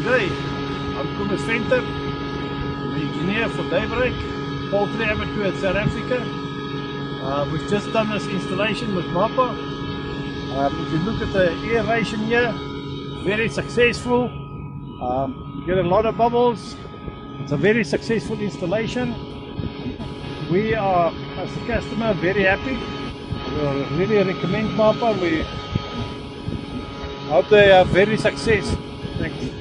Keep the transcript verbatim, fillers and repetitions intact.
Okay, I'm Kumus Venter, the engineer for Daybreak, poultry abattoir in South Africa. Uh, we've just done this installation with Mapal. Um, if you look at the aeration here, very successful. Um, you get a lot of bubbles. It's a very successful installation. We are, as a customer, very happy. We really recommend Mapal. We hope they are very successful. Thanks.